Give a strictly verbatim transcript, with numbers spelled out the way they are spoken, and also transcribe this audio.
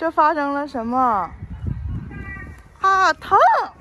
这发生了什么？啊，疼！